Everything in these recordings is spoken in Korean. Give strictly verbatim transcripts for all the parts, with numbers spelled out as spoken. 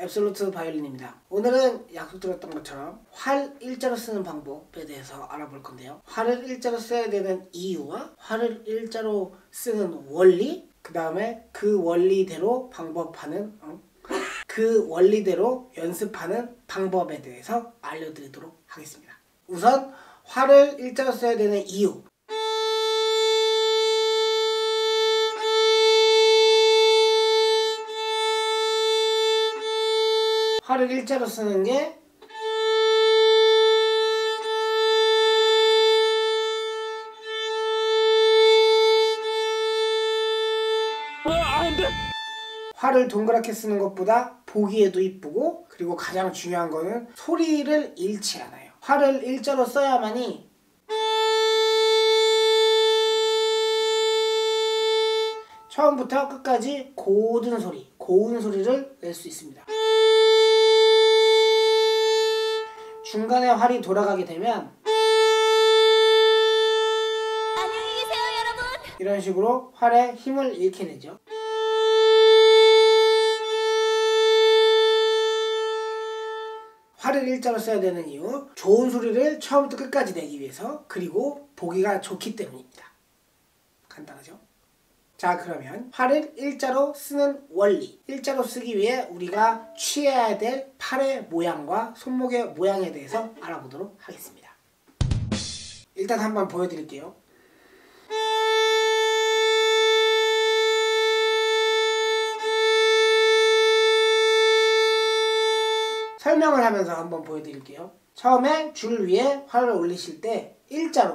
앱솔루트 바이올린입니다. 오늘은 약속드렸던 것처럼 활 일자로 쓰는 방법에 대해서 알아볼 건데요. 활을 일자로 써야 되는 이유와 활을 일자로 쓰는 원리, 그 다음에 그 원리대로 방법하는 어? 그 원리대로 연습하는 방법에 대해서 알려드리도록 하겠습니다. 우선 활을 일자로 써야 되는 이유. 활을 일자로 쓰는 게 활을 동그랗게 쓰는 것보다 보기에도 이쁘고, 그리고 가장 중요한 거는 소리를 잃지 않아요. 활을 일자로 써야만이 처음부터 끝까지 고든 소리, 고운 소리를 낼 수 있습니다. 중간에 활이 돌아가게 되면 안녕히 계세요, 여러분. 이런 식으로 활에 힘을 잃게 되죠. 활을 일자로 써야 되는 이유, 좋은 소리를 처음부터 끝까지 내기 위해서, 그리고 보기가 좋기 때문입니다. 간단하죠? 자, 그러면 활을 일자로 쓰는 원리, 일자로 쓰기 위해 우리가 취해야 될 팔의 모양과 손목의 모양에 대해서 알아보도록 하겠습니다. 일단 한번 보여드릴게요. 설명을 하면서 한번 보여드릴게요. 처음에 줄 위에 활을 올리실 때 일자로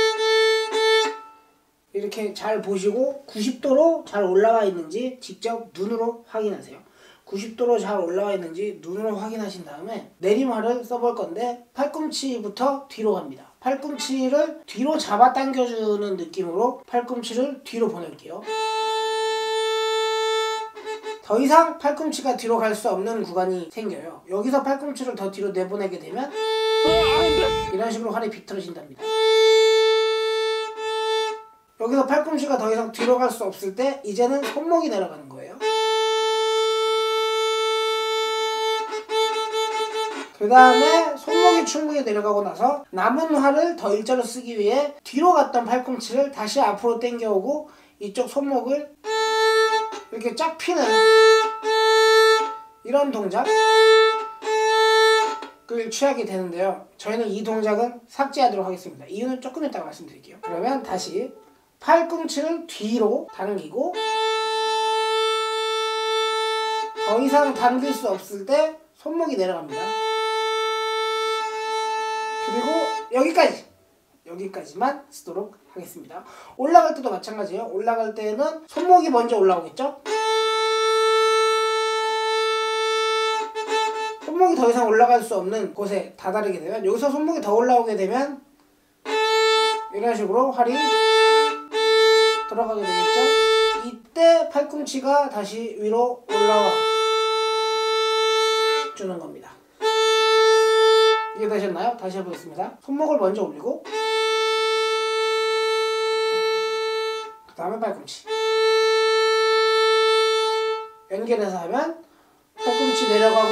이렇게 잘 보시고 구십 도로 잘 올라와 있는지 직접 눈으로 확인하세요. 구십 도로 잘 올라와 있는지 눈으로 확인하신 다음에 내림활을 써볼 건데 팔꿈치부터 뒤로 갑니다. 팔꿈치를 뒤로 잡아당겨주는 느낌으로 팔꿈치를 뒤로 보낼게요. 더 이상 팔꿈치가 뒤로 갈 수 없는 구간이 생겨요. 여기서 팔꿈치를 더 뒤로 내보내게 되면 이런 식으로 활이 비틀어진답니다. 여기서 팔꿈치가 더 이상 뒤로 갈 수 없을 때 이제는 손목이 내려가는 거예요. 그 다음에 손목이 충분히 내려가고 나서 남은 활을 더 일자로 쓰기 위해 뒤로 갔던 팔꿈치를 다시 앞으로 당겨오고 이쪽 손목을 이렇게 쫙 피는 이런 동작을 취하게 되는데요. 저희는 이 동작은 삭제하도록 하겠습니다. 이유는 조금 이따가 말씀드릴게요. 그러면 다시 팔꿈치를 뒤로 당기고 더 이상 당길 수 없을 때 손목이 내려갑니다. 그리고 여기까지! 여기까지만 쓰도록 하겠습니다. 올라갈 때도 마찬가지예요. 올라갈 때는 손목이 먼저 올라오겠죠? 손목이 더 이상 올라갈 수 없는 곳에 다다르게 되면, 여기서 손목이 더 올라오게 되면 이런 식으로 활이 돌아가게 되겠죠? 이때 팔꿈치가 다시 위로 올라와 주는 겁니다. 이해되셨나요? 다시 해보겠습니다. 손목을 먼저 올리고 그 다음에 팔꿈치 연결해서 하면 팔꿈치 내려가고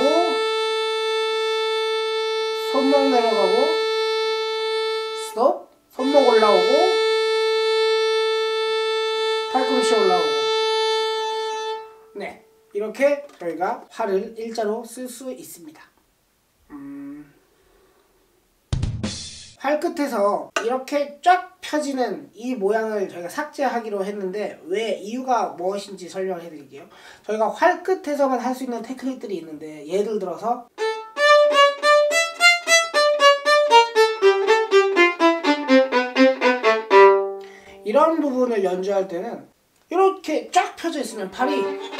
손목 내려가고 스톱, 손목 올라오고 팔꿈치 올라오고. 네, 이렇게 저희가 활을 일자로 쓸 수 있습니다. 음... 활 끝에서 이렇게 쫙 펴지는 이 모양을 저희가 삭제하기로 했는데 왜, 이유가 무엇인지 설명을 해드릴게요. 저희가 활 끝에서만 할 수 있는 테크닉들이 있는데, 예를 들어서 이런 부분을 연주할 때는 이렇게 쫙 펴져 있으면 팔이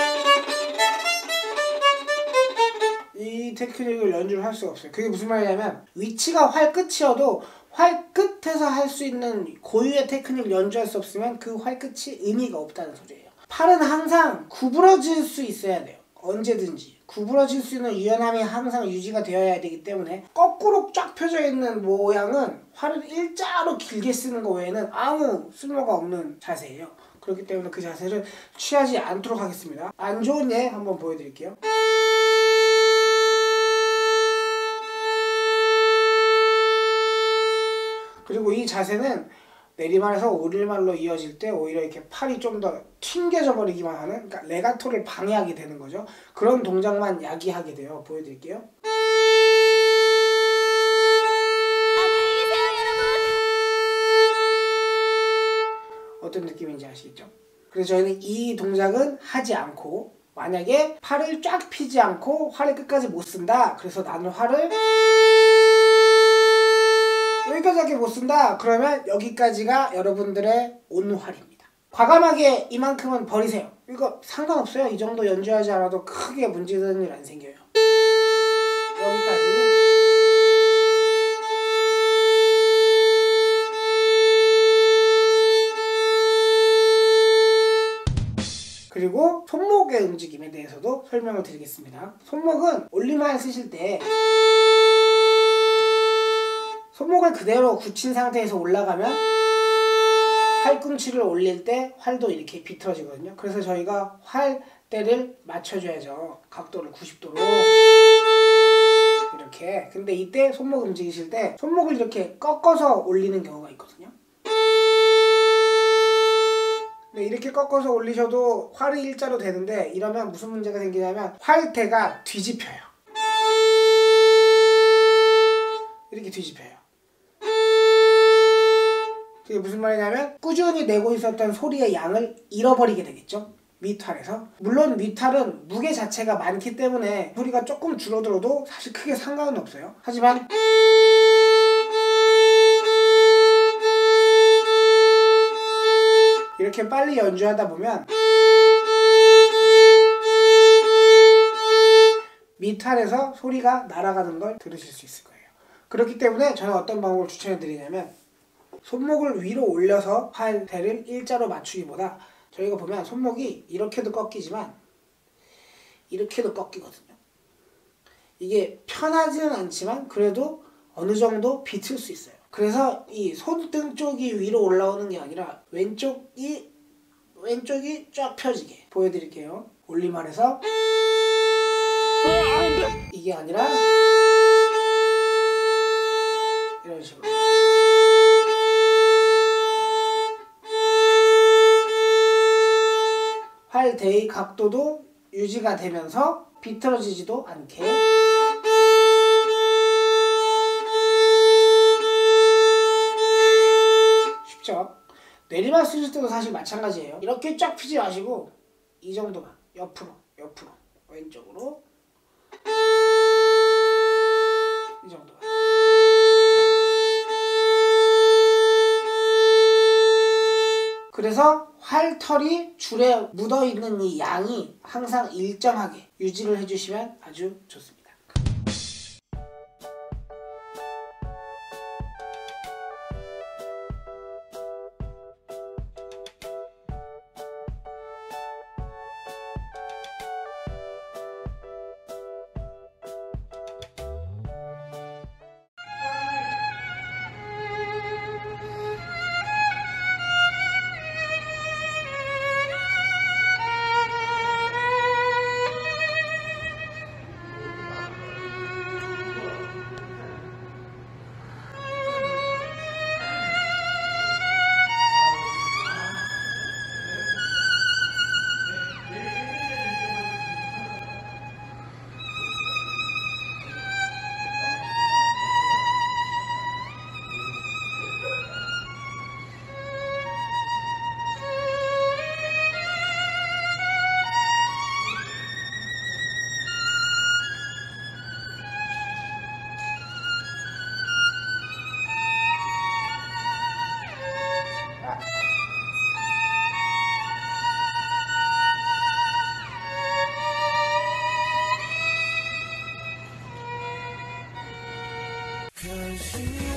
이 테크닉을 연주를 할 수가 없어요. 그게 무슨 말이냐면 위치가 활 끝이어도 활 끝에서 할 수 있는 고유의 테크닉을 연주할 수 없으면 그 활 끝이 의미가 없다는 소리예요. 팔은 항상 구부러질 수 있어야 돼요. 언제든지 구부러질 수 있는 유연함이 항상 유지가 되어야 되기 때문에 거꾸로 쫙 펴져 있는 모양은 활을 일자로 길게 쓰는 것 외에는 아무 쓸모가 없는 자세예요. 그렇기 때문에 그 자세를 취하지 않도록 하겠습니다. 안 좋은 예 한번 보여드릴게요. 그리고 이 자세는 내리말에서 오릴말로 이어질 때 오히려 이렇게 팔이 좀 더 튕겨져 버리기만 하는, 그러니까 레가토를 방해하게 되는 거죠. 그런 동작만 야기하게 돼요. 보여드릴게요. 안녕히 계세요, 여러분. 어떤 느낌인지 아시겠죠? 그래서 저희는 이 동작은 하지 않고, 만약에 팔을 쫙 펴지 않고 활을 끝까지 못 쓴다. 그래서 나는 활을 여기까지밖에 못 쓴다. 그러면 여기까지가 여러분들의 온활입니다. 과감하게 이만큼은 버리세요. 이거 상관없어요. 이 정도 연주하지 않아도 크게 문제되는 일 안 생겨요. 여기까지. 그리고 손목의 움직임에 대해서도 설명을 드리겠습니다. 손목은 올림활 쓰실 때 손목을 그대로 굳힌 상태에서 올라가면 팔꿈치를 올릴 때 활도 이렇게 비틀어지거든요. 그래서 저희가 활대를 맞춰줘야죠. 각도를 구십 도로 이렇게. 근데 이때 손목 움직이실 때 손목을 이렇게 꺾어서 올리는 경우가 있거든요. 근데 이렇게 꺾어서 올리셔도 활이 일자로 되는데, 이러면 무슨 문제가 생기냐면 활대가 뒤집혀요. 이렇게 뒤집혀요. 그게 무슨 말이냐면 꾸준히 내고 있었던 소리의 양을 잃어버리게 되겠죠. 밑활에서. 물론 밑활은 무게 자체가 많기 때문에 소리가 조금 줄어들어도 사실 크게 상관은 없어요. 하지만 이렇게 빨리 연주하다 보면 밑활에서 소리가 날아가는 걸 들으실 수 있을 거예요. 그렇기 때문에 저는 어떤 방법을 추천해 드리냐면, 손목을 위로 올려서 활대를 일자로 맞추기보다 저희가 보면 손목이 이렇게도 꺾이지만 이렇게도 꺾이거든요. 이게 편하지는 않지만 그래도 어느 정도 비틀 수 있어요. 그래서 이 손등 쪽이 위로 올라오는 게 아니라 왼쪽이 왼쪽이 쫙 펴지게 보여드릴게요. 올림활에서 이게 아니라 이런 식으로. 활대의 각도도 유지가 되면서 비틀어지지도 않게. 쉽죠? 내리막 쓰실 때도 사실 마찬가지예요. 이렇게 쫙 펴지 마시고 이 정도만 옆으로 옆으로 왼쪽으로 이 정도만. 그래서 활털이 줄에 묻어있는 이 양이 항상 일정하게 유지를 해주시면 아주 좋습니다. Cause you